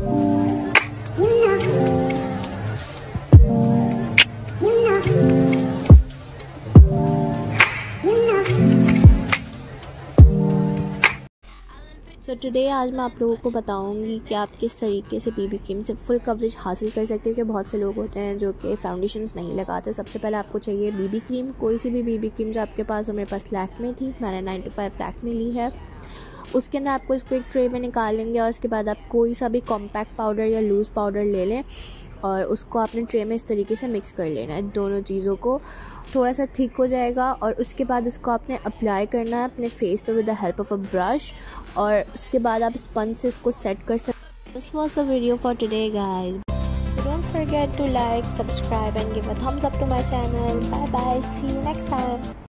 So today आज मैं आप लोगों को बताऊंगी कि आप किस तरीके से बीबी क्रीम से फुल कवरेज हासिल कर सकते हो। कि बहुत से लोग होते हैं जो कि फाउंडेशंस नहीं लगाते। सबसे पहले आपको चाहिए बीबी क्रीम, कोई सी भी बीबी क्रीम जो आपके पास हो। मेरे पास लैक्मे थी, मैंने 9 to 5 लैक्मे ली है। उसके अंदर आपको इसको एक ट्रे में निकालेंगे और उसके बाद आप कोई सा भी कॉम्पैक्ट पाउडर या लूज़ पाउडर ले लें और उसको आपने ट्रे में इस तरीके से मिक्स कर लेना है। दोनों चीज़ों को थोड़ा सा थिक हो जाएगा और उसके बाद उसको आपने अप्लाई करना है अपने फेस पे with the help of a brush, और उसके बाद आप स्पंज से इसको सेट कर सकते। This was the video for today guys, so don't forget to like, subscribe and give a thumbs up to my channel. Bye bye, see you next time.